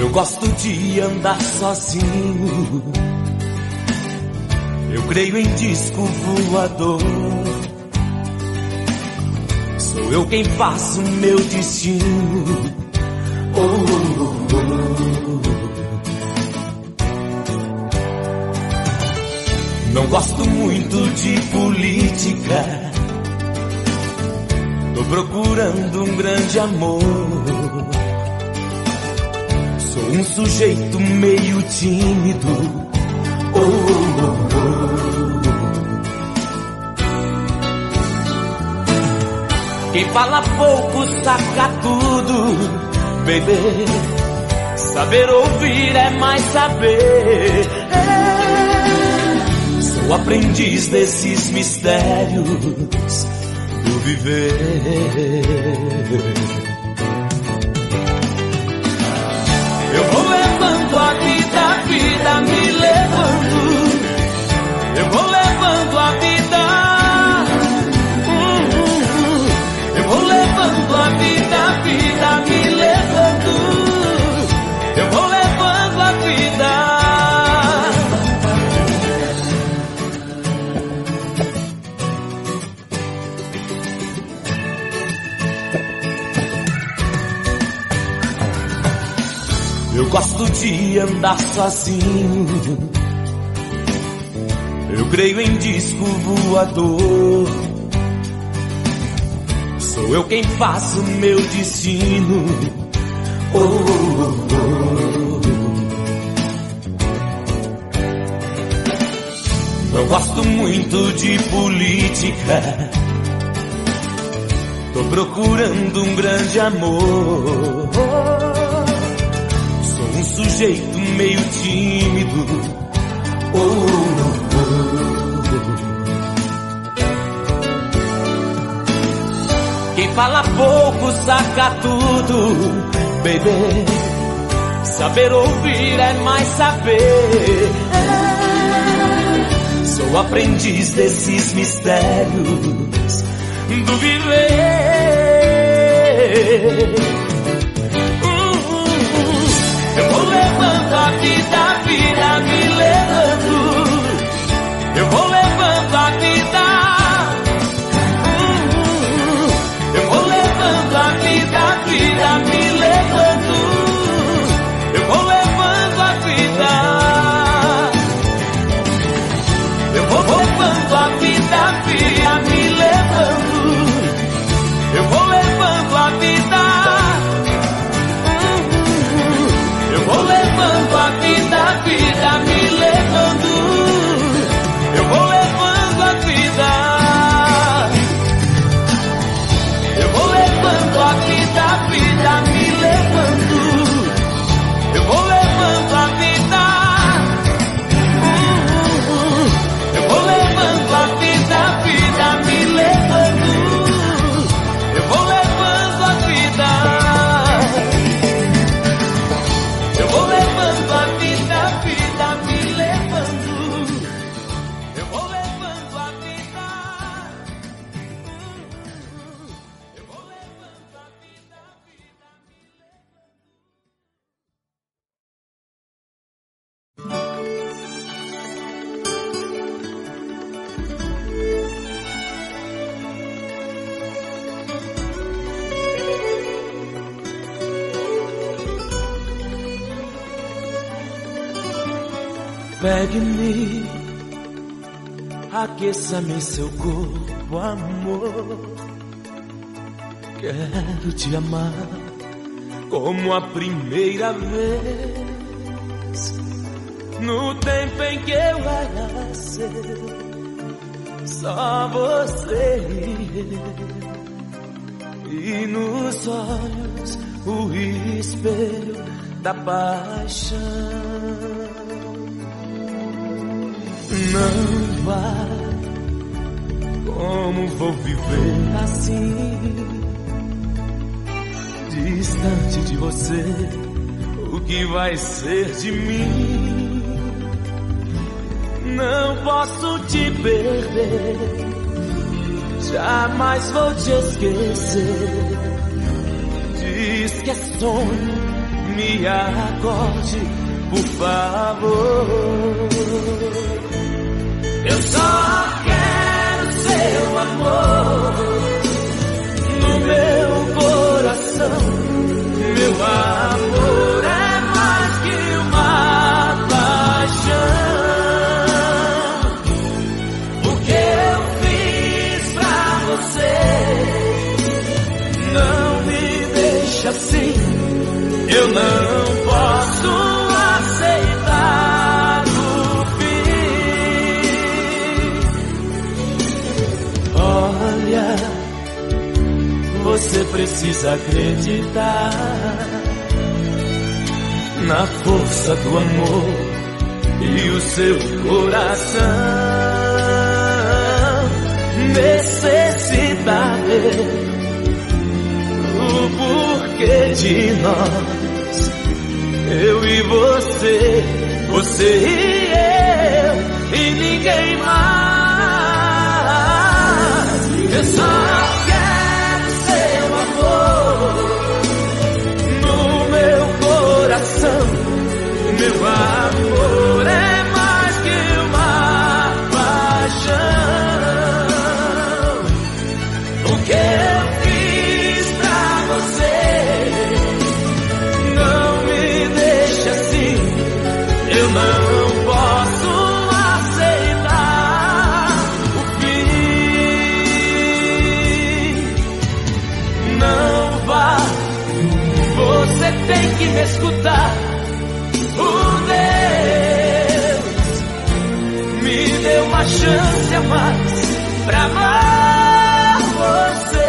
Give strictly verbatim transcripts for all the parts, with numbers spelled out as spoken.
gosto de andar sozinho. Eu creio em disco voador. Sou eu quem faço meu destino. Oh, oh, oh. Não gosto muito de política. Tô procurando um grande amor. Sou um sujeito meio tímido. Oh, oh, oh. Quem fala pouco saca tudo. Baby, saber ouvir é mais saber. É. Sou aprendiz desses mistérios do viver. Eu vou levando a vida, a vida me levando. Eu vou levando a vida. Eu vou levando a vida, a vida me levando. Eu vou levando a vida. Eu gosto de andar sozinho. Eu creio em disco voador. Sou eu quem faço meu destino. Oh, oh, oh. Não gosto muito de política. Tô procurando um grande amor. Sou um sujeito meio tímido. Oh, oh, oh. Quem fala pouco saca tudo, baby. Saber ouvir é mais saber. É. Sou aprendiz desses mistérios do viver. Uh, uh, uh. Eu vou levando a vida, a vida me levando. Eu vou levando a vida. A vida, a vida me levando. Eu vou levando a vida. Eu vou levando a vida, a vida me levando. Eu vou levando a vida. Eu vou levando a vida, a vida me levando. Eu vou levando a vida. A vida, a vida me levando. Eu vou levando a vida. Eu vou levando a vida, a vida me levando. Eu vou levando a vida. Eu vou levando a vida, a vida me levando. Eu vou levando a vida. Eu vou levando a vida. Pegue-me, aqueça-me em seu corpo, amor. Quero te amar como a primeira vez. No tempo em que eu era seu, só você e nos olhos o espelho da paixão. Não vai, como vou viver assim, distante de você, o que vai ser de mim? Não posso te perder, jamais vou te esquecer. Diz que é sonho, me acorde, por favor. Eu só quero seu amor no meu coração. Meu amor é mais que uma paixão. O que eu fiz pra você não me deixa assim. Eu não posso aceitar o fim. Olha, você precisa acreditar na força do amor e o seu coração necessita ver o porquê de nós, eu e você, você e eu e ninguém mais. Eu só quero seu amor no meu coração. Meu amor é mais que uma paixão. O que eu fiz pra você não me deixa assim. Eu não posso aceitar o fim. Não vá, você tem que me escutar. Por Deus, me dê uma chance a mais pra amar você.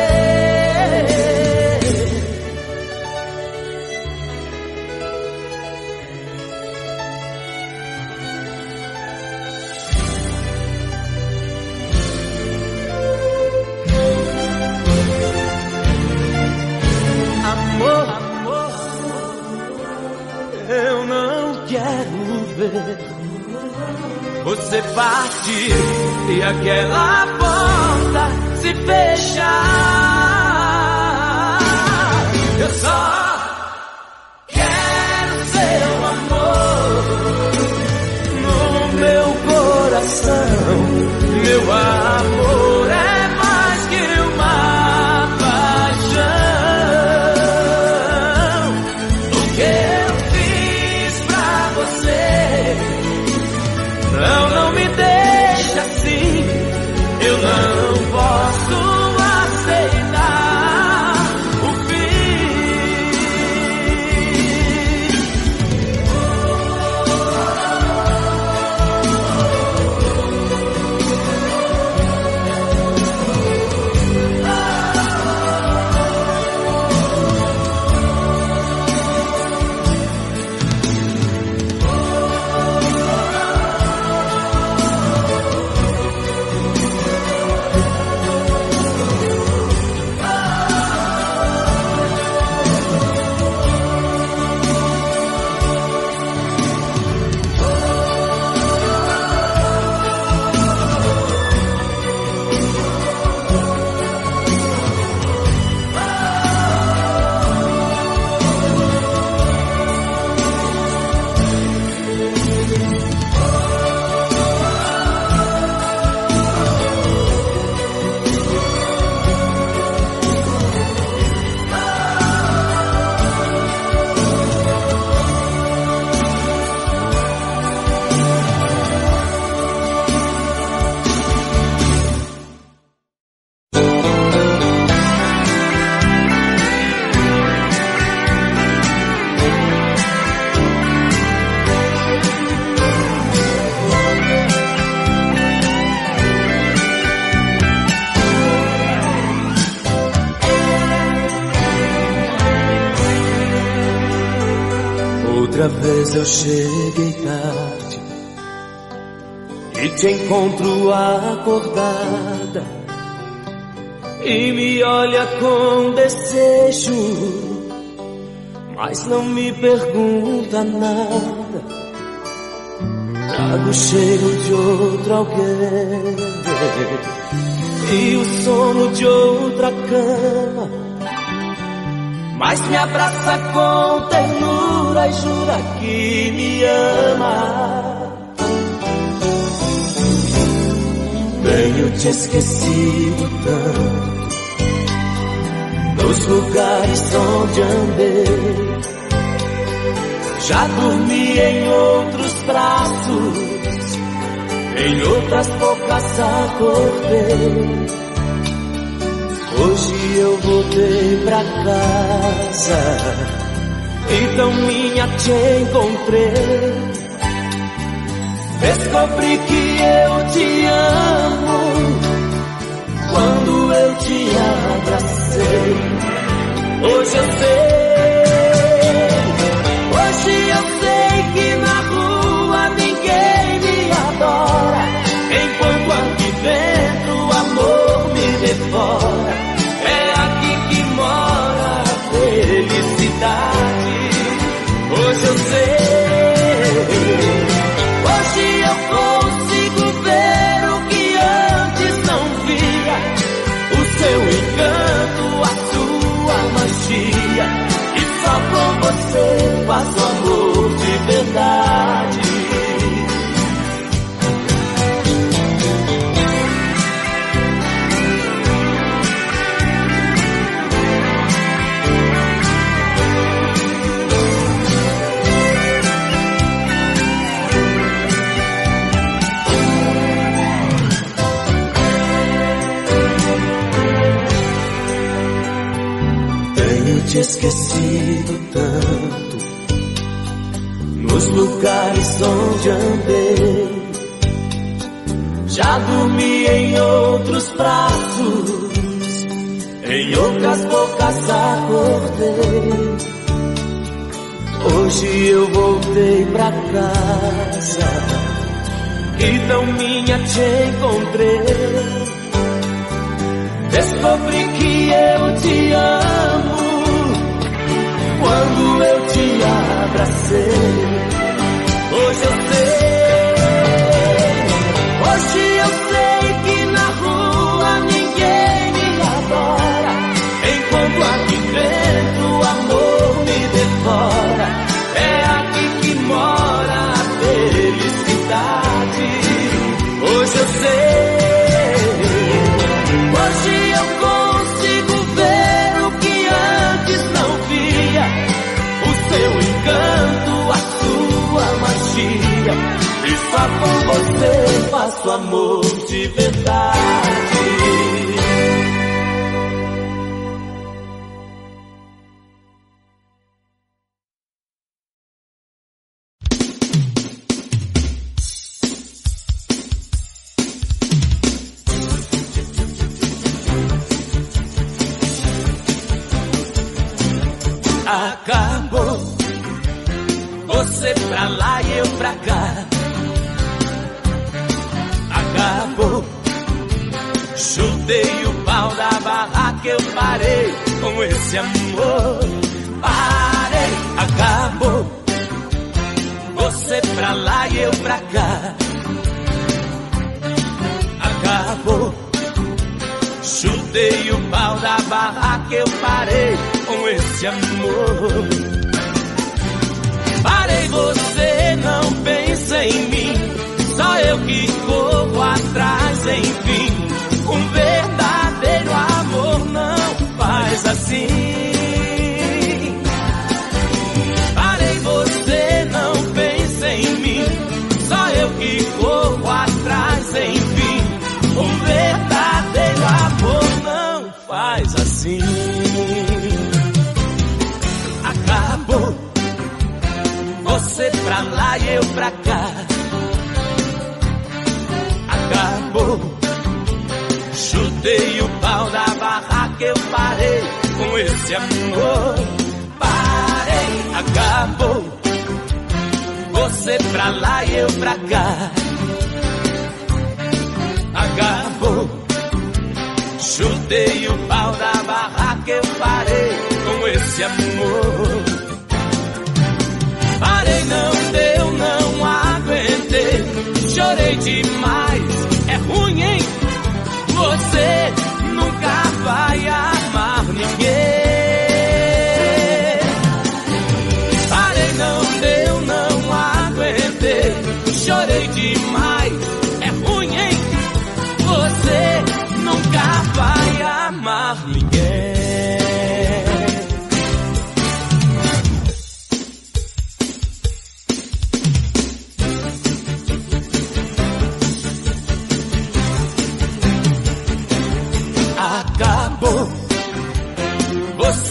Amor, amor, eu não quero ver você partir e aquela porta se fechar. Eu só quero seu amor no meu coração. Meu amor é mais que uma paixão. O que eu fiz pra você não, não me deixa assim. Eu não posso aceitar o fim. Outra vez eu cheguei tarde e te encontro acordada e me olha com desejo, mas não me pergunta nada. Trago o cheiro de outro alguém e o sono de outra cama, mas me abraça com ternura e jura que me ama. Tenho te esquecido tanto nos lugares onde andei. Já dormi em outros braços, em outras bocas acordei. Hoje eu voltei pra casa, então minha te encontrei. Descobri que eu te amo quando eu te abracei. Hoje eu sei, hoje eu sei que na rua ninguém me adora, enquanto aqui dentro o amor me devora. É aqui que mora a felicidade. Hoje eu sei, hoje eu consigo ver o que antes não via, o seu encanto, a sua magia, e só com você faço amor de verdade. Te esquecido tanto nos lugares onde andei. Já dormi em outros braços, em outras bocas acordei. Hoje eu voltei pra casa, então minha te encontrei. Descobri que eu te amo quando eu te abracei. Hoje eu sei, hoje eu sei que na rua ninguém me adora, enquanto aqui dentro o amor me devora. É aqui que mora a felicidade. Hoje eu sei, hoje eu consigo ver o que antes não via, o seu encanto, a sua magia, e só com você faço amor de verdade. Acabou, você pra lá e eu pra cá. Acabou, chutei o pau da barraca, eu parei com esse amor. Parei, acabou, você pra lá e eu pra cá. Acabou, chutei o pau da barraca, eu parei com esse amor. Parei, você não pensa em mim, só eu que corro atrás, enfim. Um verdadeiro amor não faz assim. Parei, você não pensa em mim, só eu que corro atrás, enfim. Um verdadeiro amor não faz assim. Acabou, você pra lá e eu pra cá. Acabou, chutei o pau da barraca, eu parei com esse amor. Parei, acabou, você pra lá e eu pra cá. Acabou, chutei o pau da barraca, eu parei com esse amor. Parei, não deu, não aguentei, chorei demais, é ruim, hein? Você nunca vai amar ninguém.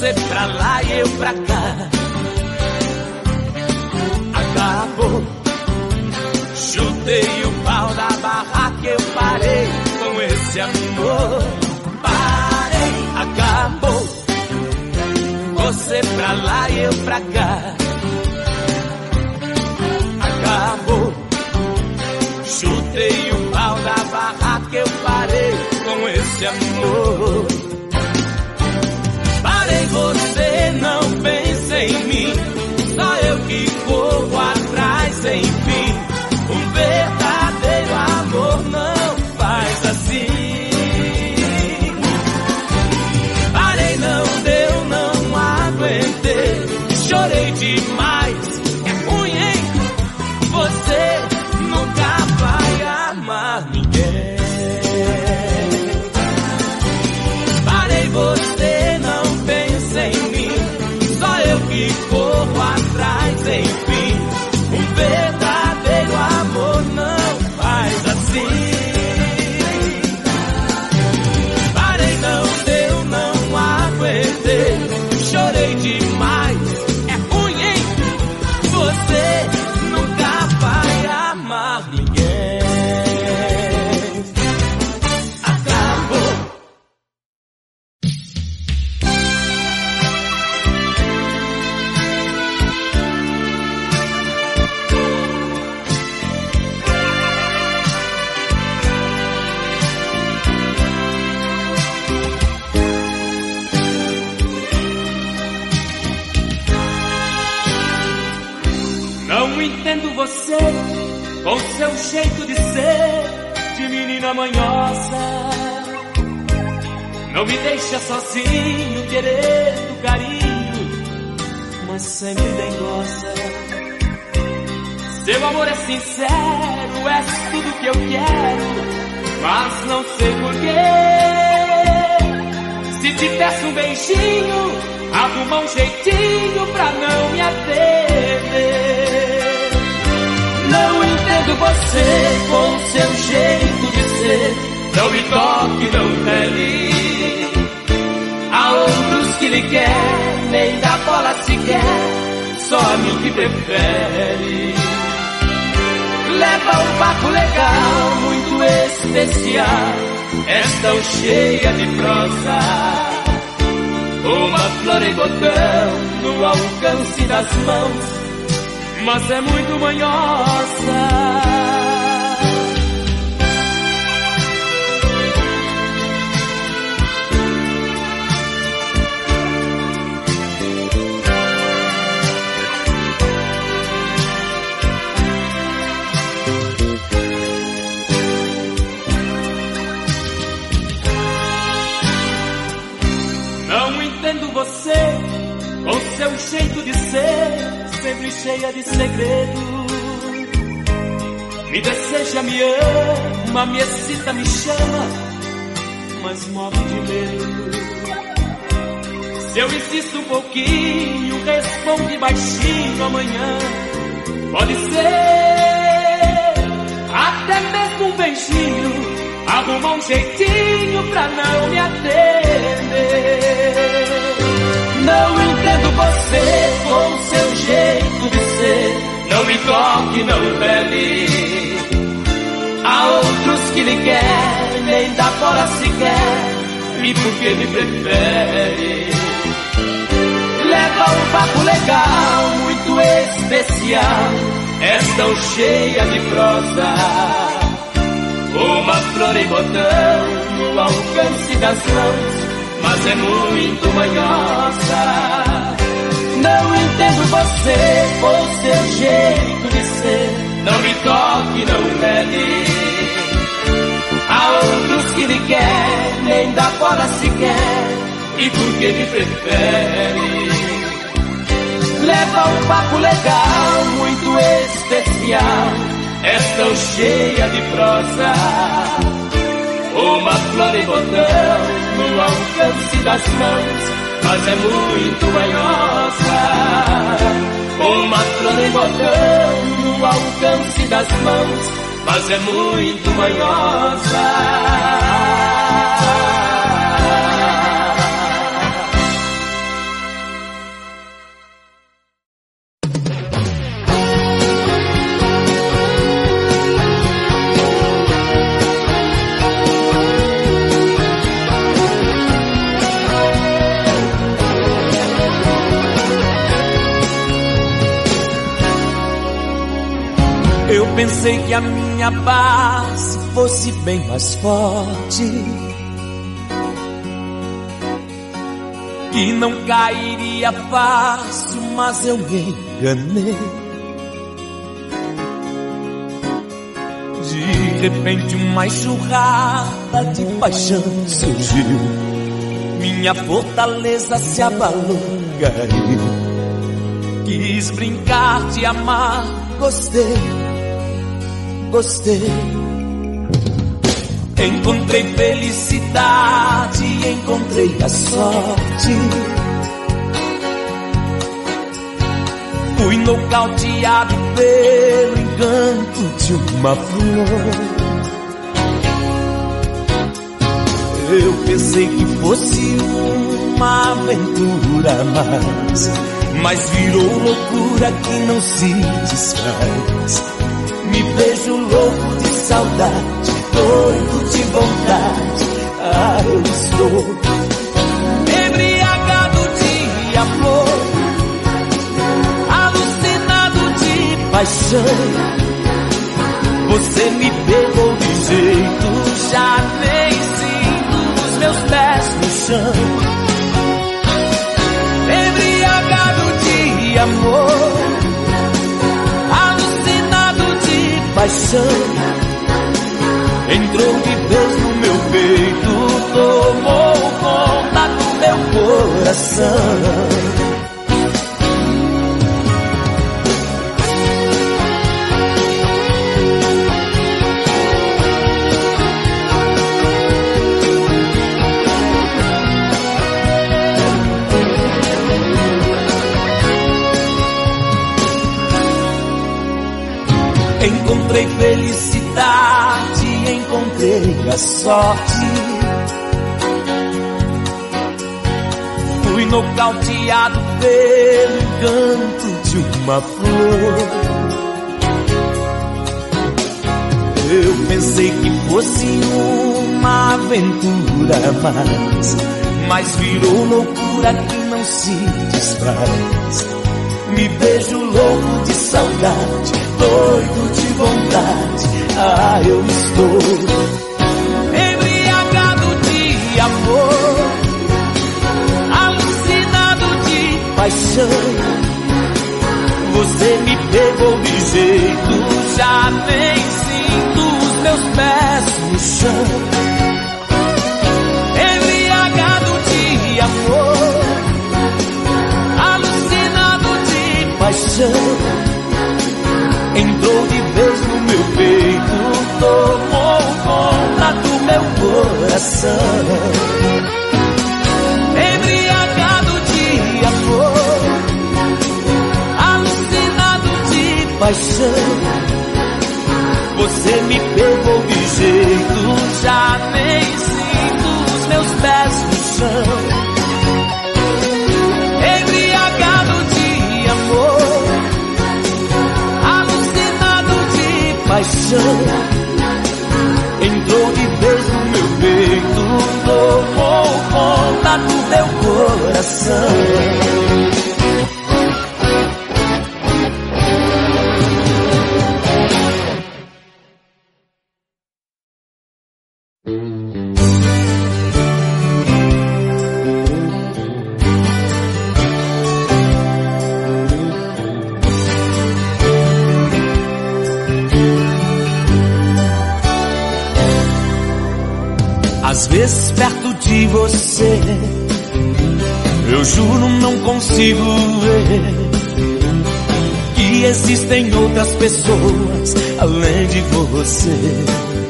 Você pra lá e eu pra cá. Acabou. Chutei o pau da barraca, eu parei com esse amor. Parei, acabou. Você pra lá e eu pra cá. Acabou. Chutei o pau da barraca, eu parei com esse amor. Parei, você não pensa em mim, só eu que corro atrás, enfim. Um verdadeiro amor não faz assim. Parei, não deu, não aguentei, chorei demais, é ruim, hein? Você nunca vai amar ninguém. Parei, você não pensa em mim, só eu que corro atrás, enfim. Um verdadeiro amor não faz assim. Parei, não deu, não aguentei, chorei demais, é ruim, hein? Você nunca vai amar ninguém. Acabou. Não entendo você, com seu jeito de ser, de menina manhosa. Não me deixa sozinho, querendo carinho, mas sempre dengosa. Seu amor é sincero, é tudo que eu quero, mas não sei porquê. Se te peço um beijinho, arruma um jeitinho pra não me atender. Não entendo você com seu jeito de ser, não me toque, não pele. Há outros que lhe quer, nem dá bola sequer, só a mim que prefere. Leva um papo legal, muito especial, é tão cheia de prosa. Uma flor em botão no alcance das mãos, mas é muito manhosa. Não entendo você, com seu jeito de ser, sempre cheia de segredo. Me deseja, me ama, me excita, me chama, mas morre de medo. Se eu insisto um pouquinho, responde baixinho amanhã. Pode ser até mesmo um beijinho, arruma um jeitinho pra não me atender. Não entendo você com seu jeito de ser, não me toque, não pele. Há outros que lhe quer, nem dá bola sequer, e por que me prefere? Leva um papo legal, muito especial, é tão cheia de prosa. Uma flor em botão no alcance das mãos, mas é muito manhosa. Não entendo você com seu jeito de ser, não me toque, não pele. Há outros que lhe quer, nem dá bola sequer, e por que me prefere? Leva um papo legal, muito especial, é tão cheia de prosa. Uma flor em botão no alcance das mãos, mas é muito manhosa. Uma flor em botão no alcance das mãos, mas é muito manhosa. pensei que a minha base fosse bem mais forte, que não cairia fácil, mas eu me enganei. De repente uma enxurrada de paixão surgiu, minha fortaleza se abalou, caiu. Quis brincar, te amar, gostei, gostei. Encontrei felicidade, encontrei a sorte. Fui nocauteado pelo encanto de uma flor. Eu pensei que fosse uma aventura, mas, mas virou loucura que não se desfaz. Me vejo louco de saudade, doido de vontade. Ah, eu estou embriagado de amor, alucinado de paixão. Você me pegou de jeito, já nem sinto os meus pés no chão. Embriagado de amor, alucinado de paixão. Entrou de vez no meu peito, tomou conta do meu coração. Encontrei felicidade, encontrei a sorte. Fui nocauteado pelo encanto de uma flor. Eu pensei que fosse uma aventura, mas, mas virou loucura que não se desfaz. Me vejo louco de saudade, doido de vontade. Ah, eu estou embriagado de amor, alucinado de paixão. Você me pegou de jeito, já nem sinto os meus pés no chão. Embriagado de amor, alucinado de paixão. Entrou de vez no meu peito, tomou conta do meu coração. Embriagado de amor, alucinado de paixão. Você me pegou de jeito, já nem sinto os meus pés no chão. Embriagado de amor, paixão. Entrou de vez no meu peito, tomou conta do meu coração. Às vezes perto de você, eu juro não consigo ver que existem outras pessoas além de você.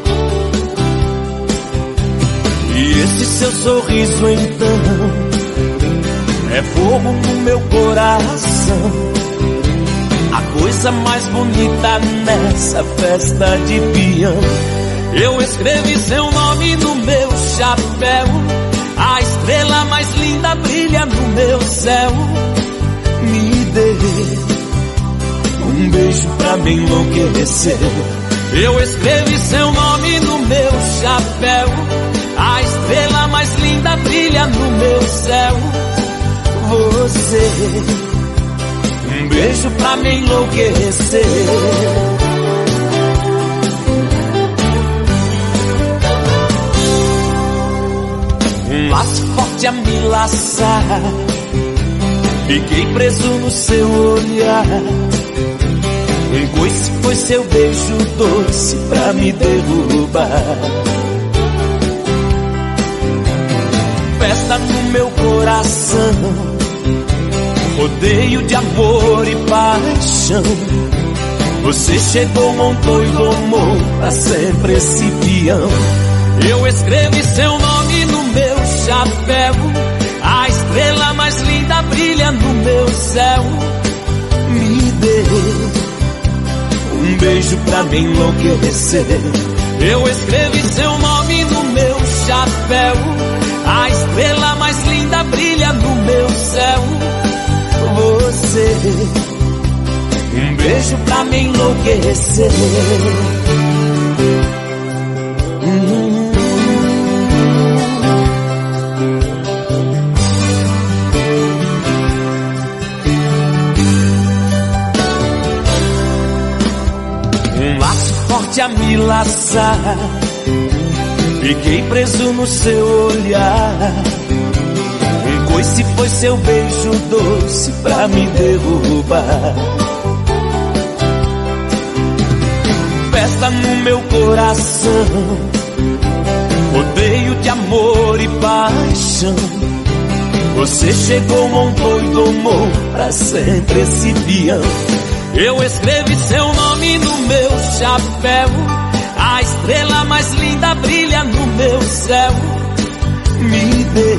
E esse seu sorriso então é fogo no meu coração, a coisa mais bonita nessa festa de peão. Eu escrevi seu nome no meu chapéu, a estrela mais linda brilha no meu céu. Me dê um beijo pra me enlouquecer. Eu escrevi seu nome no meu chapéu, a estrela mais linda brilha no meu céu. Você, um beijo pra me enlouquecer. laço forte a me laçar. Fiquei preso no seu olhar. Um coice foi seu beijo doce pra me derrubar. Festa no meu coração, rodeio de amor e paixão. Você chegou, montou e domou pra sempre esse peão. Eu escrevi seu nome no meu chapéu. A estrela mais linda brilha no meu céu. Me dê um beijo pra me enlouquecer. Eu escrevi seu nome no meu chapéu. A estrela mais linda brilha no meu céu. Você, um beijo pra me enlouquecer. Hum. Um laço forte a me laçar. Fiquei preso no seu olhar. Um coice foi seu beijo doce pra me derrubar. Festa no meu coração, rodeio de amor e paixão. Você chegou, montou e domou pra sempre esse peão. Eu escrevi seu nome no meu chapéu. A estrela mais linda brilha no meu céu. Me dê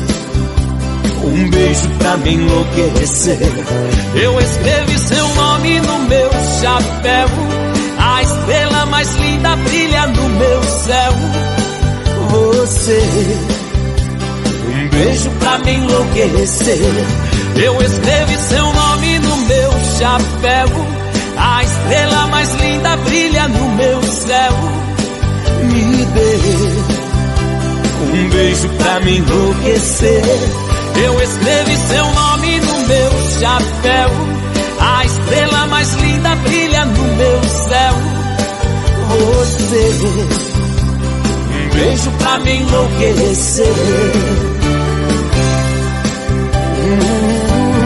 um beijo pra me enlouquecer. Eu escrevi seu nome no meu chapéu. A estrela mais linda brilha no meu céu. Você, um beijo pra me enlouquecer. Eu escrevi seu nome no meu chapéu. A estrela mais linda brilha no meu céu. Me dê um beijo pra me enlouquecer. Eu escrevi seu nome no meu chapéu. A estrela mais linda brilha no meu céu. Você, um beijo pra me enlouquecer. hum.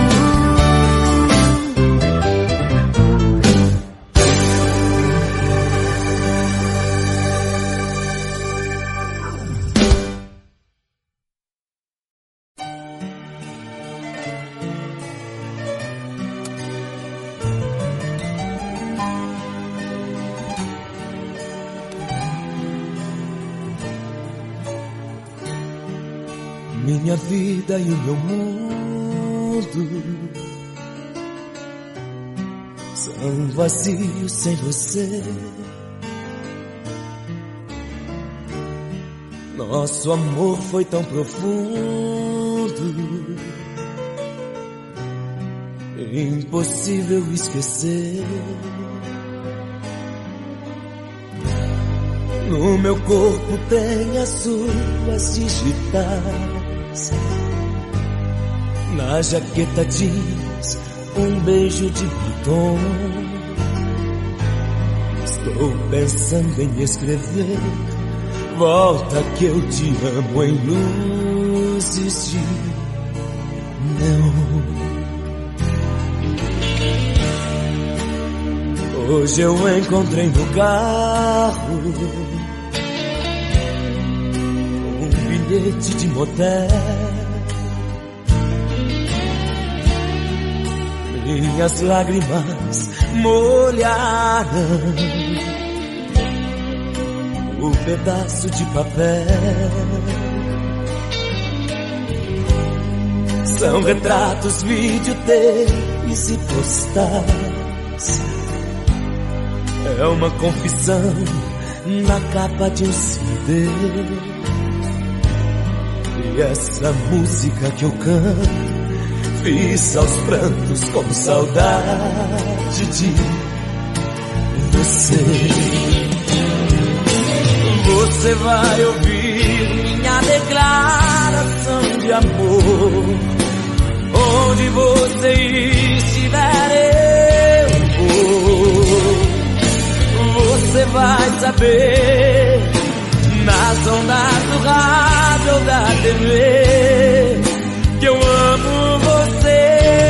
Minha vida e o meu mundo são vazios sem você. Nosso amor foi tão profundo, impossível esquecer. No meu corpo tem as suas digitais. Na jaqueta diz um beijo de batom. Estou pensando em escrever: volta que eu te amo, em luzes de neon. Hoje eu encontrei no carro um bilhete de motel. Minhas lágrimas molharam o pedaço de papel. São retratos, videotapes e postais. É uma confissão na capa de um C D. E essa música que eu canto fiz aos prantos com saudade de você. Você vai ouvir minha declaração de amor. Onde você estiver eu vou. Você vai saber nas ondas do rádio da T V, que eu amo você.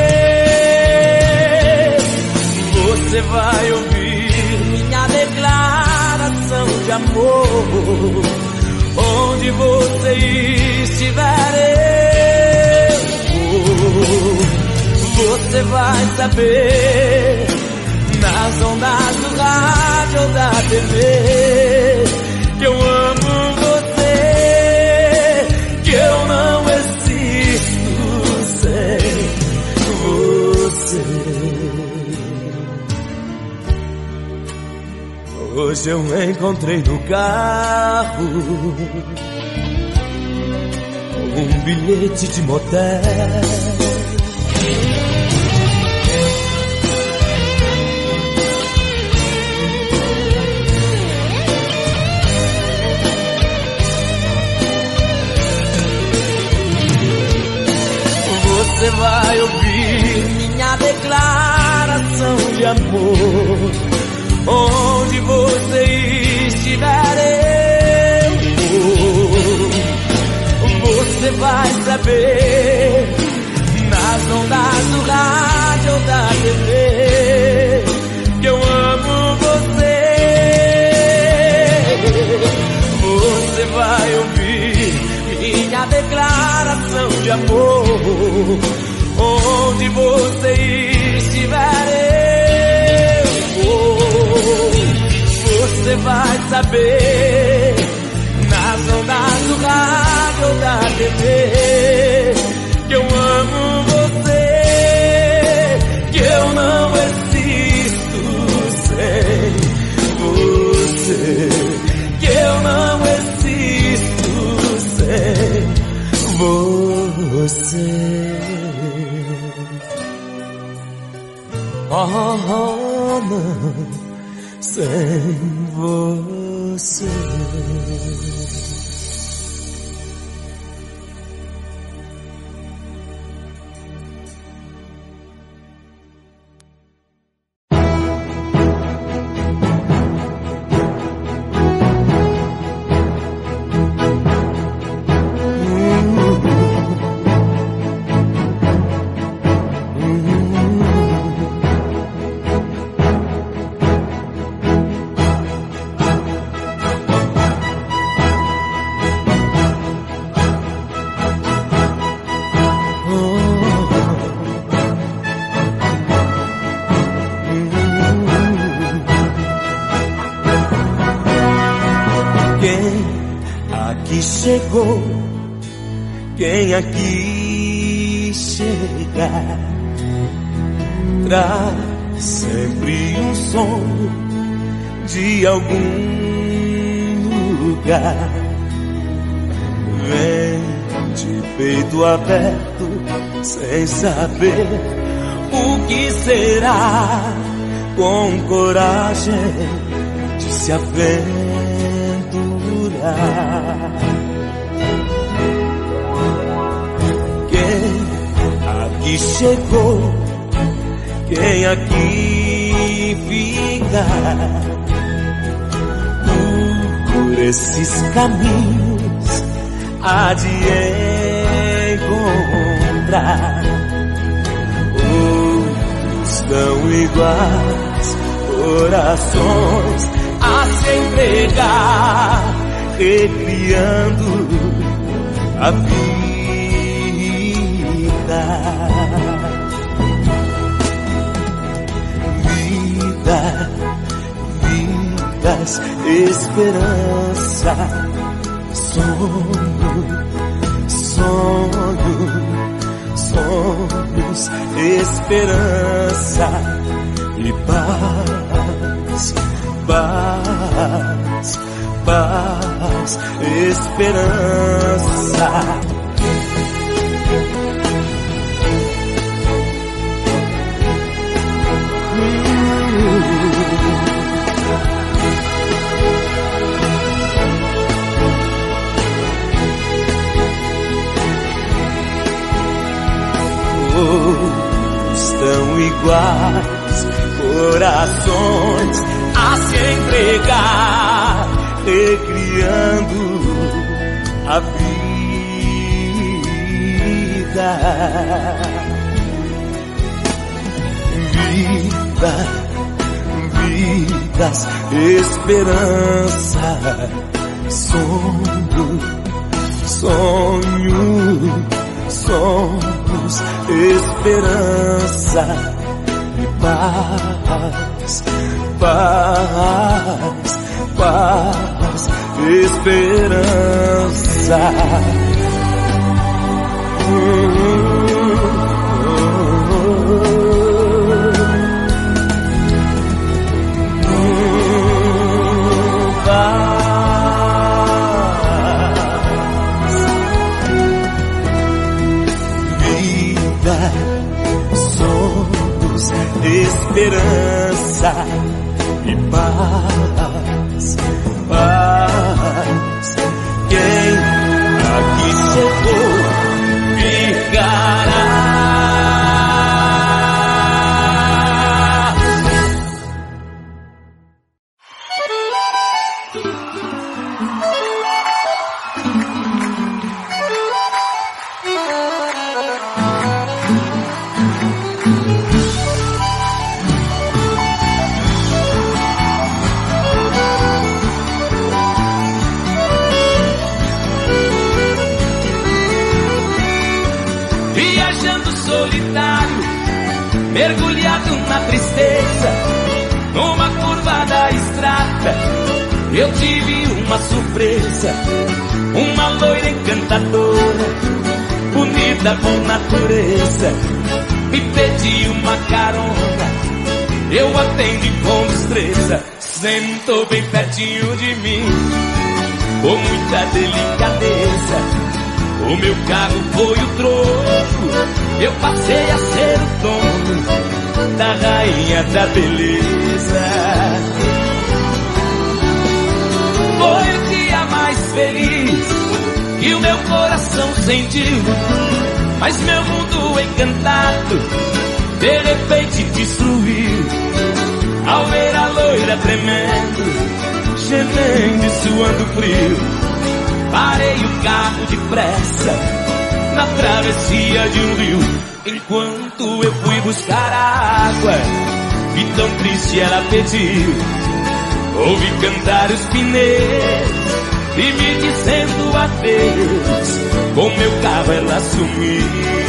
Você vai ouvir minha declaração de amor. Onde você estiver, eu vou. Você vai saber nas ondas do rádio ou da T V que eu amo você, que eu não existo sem você. Hoje eu encontrei no carro um bilhete de motel. Você vai ouvir minha declaração de amor. Onde você estiver, eu vou. Você vai saber nas ondas do rádio ou da T V que eu amo você. Você vai ouvir minha declaração de amor. Onde você estiver, eu vou. Você vai saber nas ondas do rádio ou da T V que eu amo você, que eu não existo sem você, que eu não existo sem você. Oh, oh, não, sem você. Chegou, quem aqui chega traz sempre um sonho de algum lugar. Vem de peito aberto, sem saber o que será, com coragem de se aventurar. Aqui chegou, quem aqui fica por esses caminhos há de encontrar outros tão iguais, corações a se entregar, recriando a vida. Vida, vidas, esperança, sonho, sonho, sonhos, esperança e paz, paz, paz, esperança. Estão iguais, corações a se entregar, recriando a vida. vida, vida, vidas, esperança, sonho, sonho, sonhos, esperança e paz, paz, paz, esperança. Vida, sonhos, esperança e paz, paz. Quem aqui chegou ficará. Mergulhado na tristeza, numa curva da estrada, eu tive uma surpresa. Uma loira encantadora, bonita com natureza, me pediu uma carona. Eu atendi com destreza, sentou bem pertinho de mim, com muita delicadeza. O meu carro foi o trono, eu passei a ser o dono da rainha da beleza. Foi o dia mais feliz que o meu coração sentiu, mas meu mundo encantado de repente destruiu. Ao ver a loira tremendo, gemendo e suando frio, parei o carro depressa na travessia de um rio. Enquanto eu fui buscar a água, e tão triste ela pediu, ouvi cantar os pneus e me dizendo adeus. Com meu carro ela sumiu.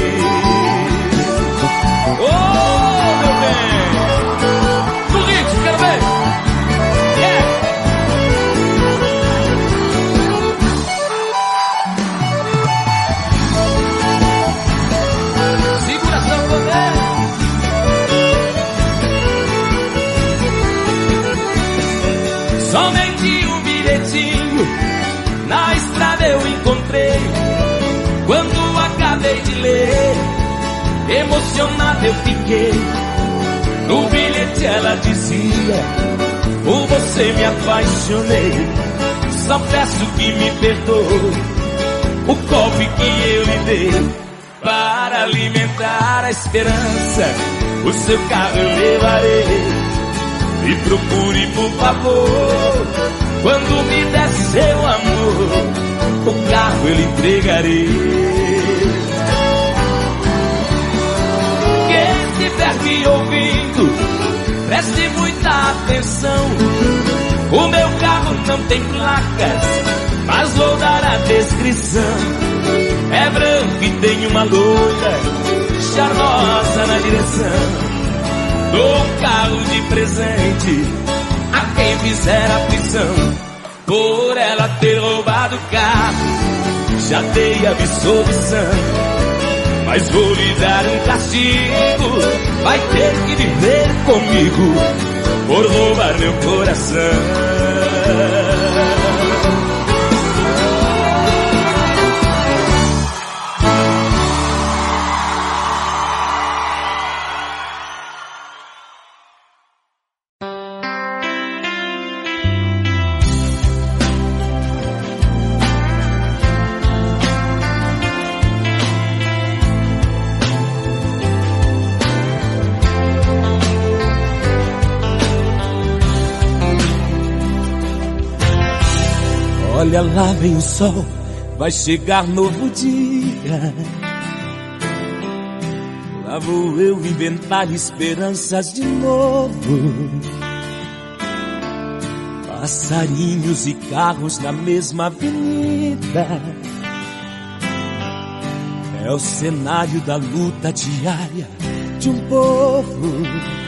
Oh, meu bem, no ritmo, quero ver. Yeah. Somente um bilhetinho na estrada eu encontrei. Quando acabei de ler, emocionado eu fiquei. No bilhete ela dizia: por você me apaixonei, só peço que me perdoe o golpe que eu lhe dei. Para alimentar a esperança, o seu carro eu levarei. E procure, por favor, quando me der seu amor, o carro eu lhe entregarei. Quem estiver me ouvindo, preste muita atenção. O meu carro não tem placas, mas vou dar a descrição. É branco e tem uma loira charmosa na direção. Dou um carro de presente a quem fizer a prisão, por ela ter roubado o carro. Já dei absolvição, mas vou lhe dar um castigo. Vai ter que viver comigo por roubar meu coração. Olha lá vem o sol, vai chegar novo dia. Lá vou eu inventar esperanças de novo. Passarinhos e carros na mesma avenida. É o cenário da luta diária de um povo.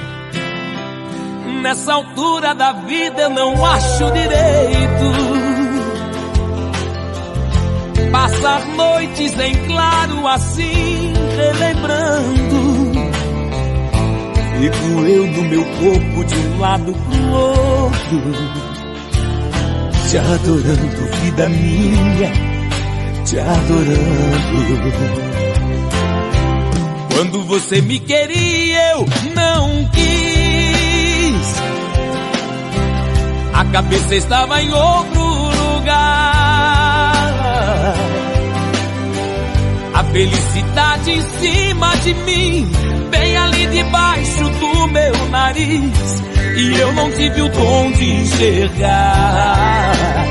Nessa altura da vida eu não acho direito passar noites em claro assim, relembrando. Fico eu no meu corpo de um lado pro outro, te adorando, vida minha, te adorando. Quando você me queria eu não quis, a cabeça estava em outro lugar. A felicidade em cima de mim, bem ali debaixo do meu nariz, e eu não tive o dom de enxergar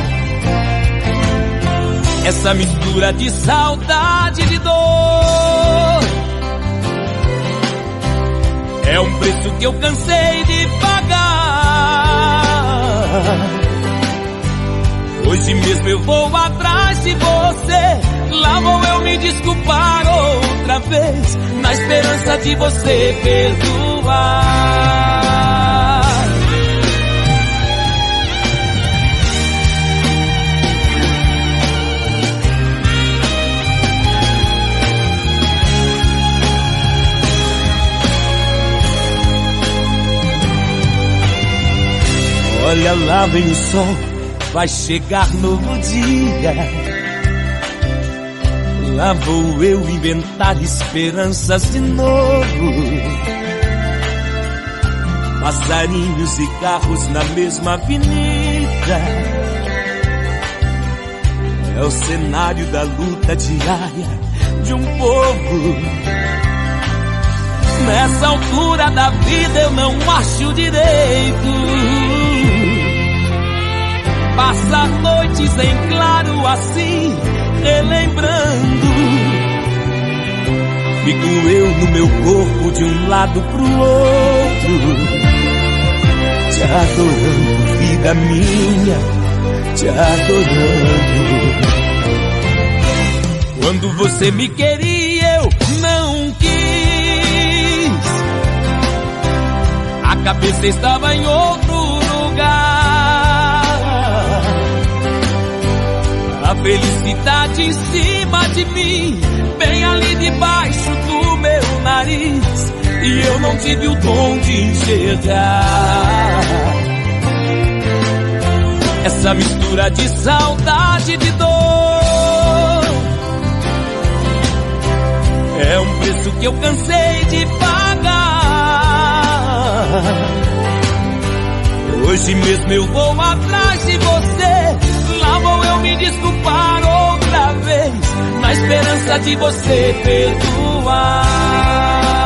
essa mistura de saudade e de dor. É um preço que eu cansei de pagar. Hoje mesmo eu vou atrás de você, lá vou eu me desculpar outra vez, na esperança de você perdoar. Olha lá vem o sol, vai chegar novo dia. Lá vou eu inventar esperanças de novo. Passarinhos e carros na mesma avenida. É o cenário da luta diária de um povo. Nessa altura da vida eu não acho direito passar noites em claro assim, relembrando. Fico eu no meu corpo de um lado pro outro, te adorando, vida minha, te adorando. Quando você me queria eu não quis, a cabeça estava em outro lugar. A felicidade em cima de mim, bem ali debaixo do meu nariz, e eu não tive o dom de enxergar essa mistura de saudade e de dor. É um preço que eu cansei de pagar. Hoje mesmo eu vou atrás de você, lá vou eu me desculpar outra vez, na esperança de você perdoar.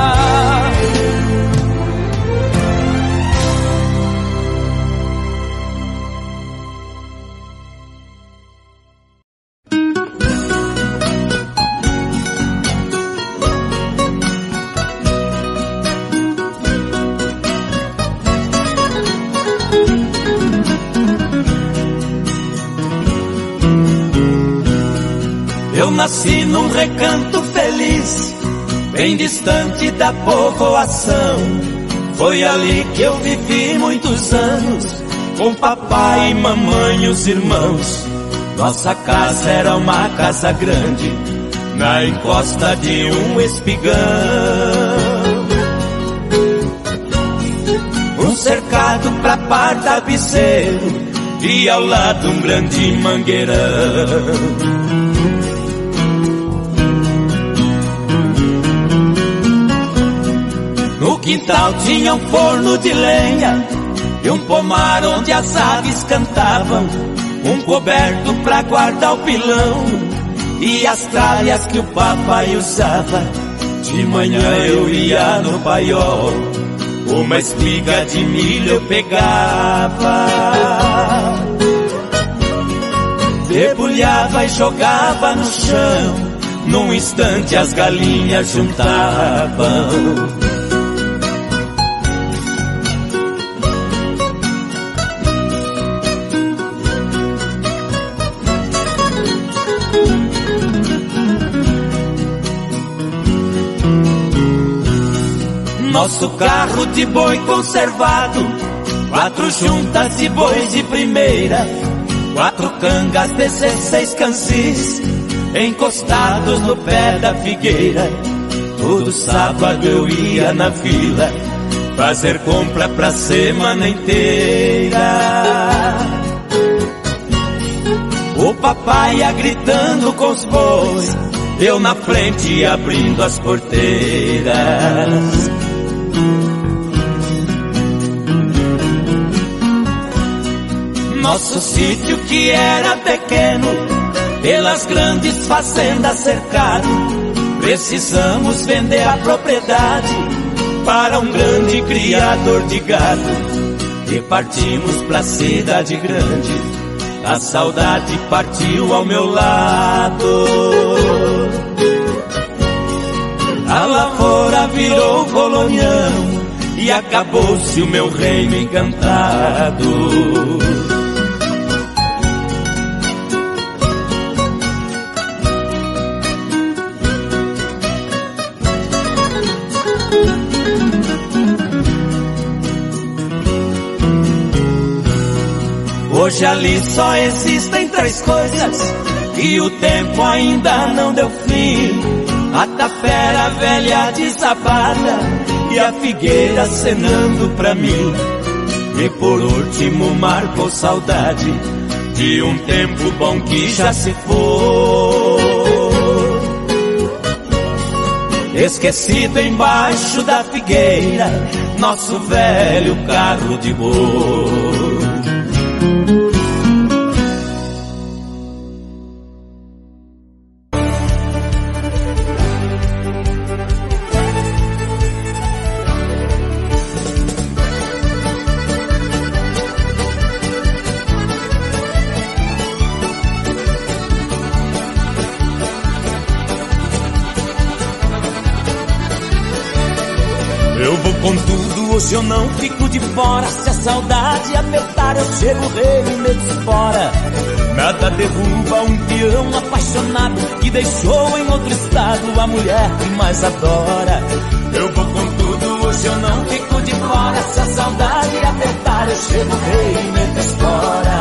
Eu nasci num recanto feliz, bem distante da povoação. Foi ali que eu vivi muitos anos, com papai e mamãe e os irmãos. Nossa casa era uma casa grande, na encosta de um espigão. Um cercado pra par tabiceiro, e ao lado um grande mangueirão. No quintal tinha um forno de lenha e um pomar onde as aves cantavam, um coberto pra guardar o pilão e as tralhas que o papai usava. De manhã eu ia no paiol, uma espiga de milho eu pegava, debulhava e jogava no chão, num instante as galinhas juntavam. Nosso carro de boi conservado, quatro juntas de bois de primeira, quatro cangas, dezesseis cansis, encostados no pé da figueira. Todo sábado eu ia na vila fazer compra pra semana inteira. O papai ia gritando com os bois, eu na frente abrindo as porteiras. Nosso sítio que era pequeno, pelas grandes fazendas cercado, precisamos vender a propriedade para um grande criador de gado. E partimos pra cidade grande, a saudade partiu ao meu lado. A lavoura virou colonião e acabou-se o meu reino encantado. Hoje ali só existem três coisas e o tempo ainda não deu fim: a tapera velha desapada e a figueira acenando pra mim. E por último marcou saudade de um tempo bom que já se foi, esquecido embaixo da figueira, nosso velho carro de boi. Hoje eu não fico de fora, se a saudade apertar eu chego rei e me desfora. Nada derruba um peão apaixonado que deixou em outro estado a mulher que mais adora. Eu vou com tudo, hoje eu não fico de fora, se a saudade apertar eu chego rei e me desfora.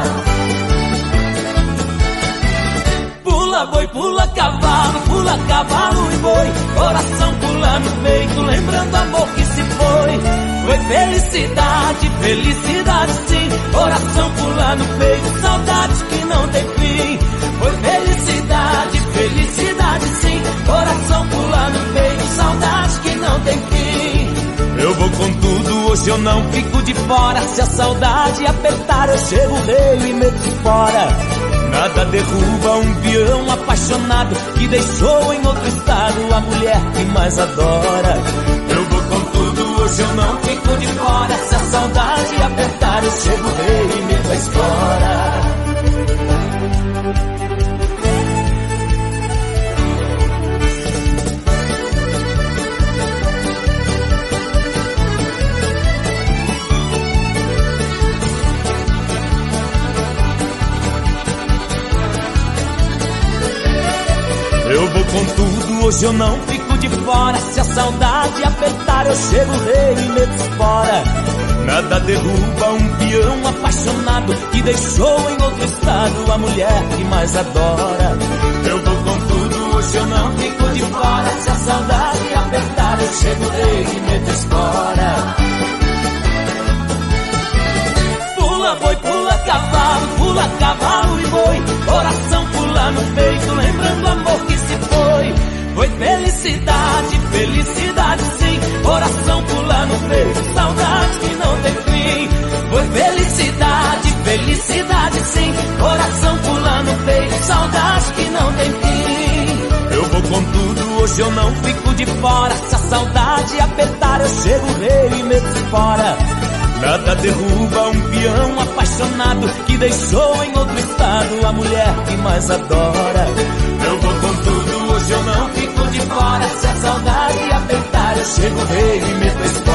Pula boi, pula cavalo, pula cavalo e boi, coração pula no peito, lembrando amor que se foi. Foi felicidade, felicidade sim, coração pula no peito, saudade que não tem fim. Foi felicidade, felicidade sim, coração pula no peito, saudade que não tem fim. Eu vou com tudo, hoje eu não fico de fora, se a saudade apertar eu chego rei e me desfora. Nada derruba um peão apaixonado que deixou em outro estado a mulher que mais adora. Eu vou com tudo, hoje eu não fico de fora, se a saudade apertar eu chego rei e me faz fora. Eu vou com tudo, hoje eu não fico de fora, se a saudade apertar eu chego rei e me desfora. Nada derruba um peão apaixonado que deixou em outro estado a mulher que mais adora. Eu vou com tudo, hoje eu não fico de fora, se a saudade apertar eu chego rei e me desfora. Pula boi, pula cavalo, pula cavalo e boi, coração pula no peito, lembrando amor que se foi. Foi felicidade, felicidade sim, coração pula no peito, saudade que não tem fim. Foi felicidade, felicidade sim, coração pula no peito, saudade que não tem fim. Eu vou com tudo, hoje eu não fico de fora, se a saudade apertar eu chego rei e me desfora. Nada derruba um peão apaixonado que deixou em outro estado a mulher que mais adora. Eu vou com tudo, hoje eu não fora. Se a saudade apertar, eu chego rei e meto a